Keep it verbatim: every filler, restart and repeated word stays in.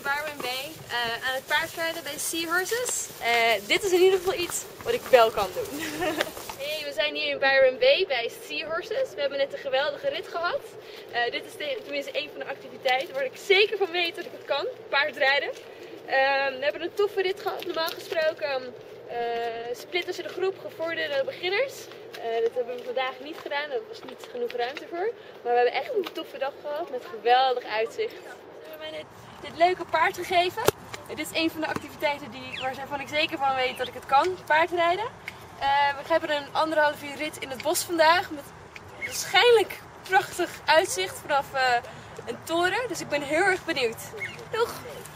Byron Bay uh, aan het paardrijden bij de Seahorses. Uh, dit is in ieder geval iets wat ik wel kan doen. Hey, we zijn hier in Byron Bay bij Seahorses. We hebben net een geweldige rit gehad. Uh, dit is tenminste een van de activiteiten waar ik zeker van weet dat ik het kan, paardrijden. Uh, we hebben een toffe rit gehad, normaal gesproken. Uh, split tussen de groep gevorderde beginners. Uh, dat hebben we vandaag niet gedaan, er was niet genoeg ruimte voor. Maar we hebben echt een toffe dag gehad met geweldig uitzicht. Ze hebben mij dit, dit leuke paard gegeven. Uh, dit is een van de activiteiten die, waarvan ik zeker van weet dat ik het kan, paardrijden. Uh, we hebben een anderhalf uur rit in het bos vandaag met waarschijnlijk prachtig uitzicht vanaf uh, een toren. Dus ik ben heel erg benieuwd. Doeg!